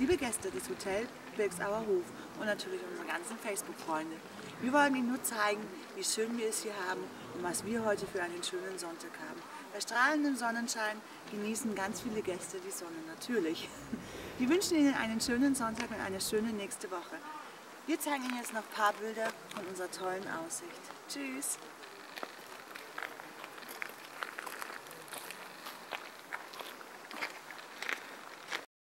liebe Gäste des Hotel Birksauer Hof und natürlich unsere ganzen Facebook-Freunde. Wir wollen Ihnen nur zeigen, wie schön wir es hier haben und was wir heute für einen schönen Sonntag haben. Bei strahlendem Sonnenschein genießen ganz viele Gäste die Sonne, natürlich. Wir wünschen Ihnen einen schönen Sonntag und eine schöne nächste Woche. Wir zeigen Ihnen jetzt noch ein paar Bilder von unserer tollen Aussicht. Tschüss!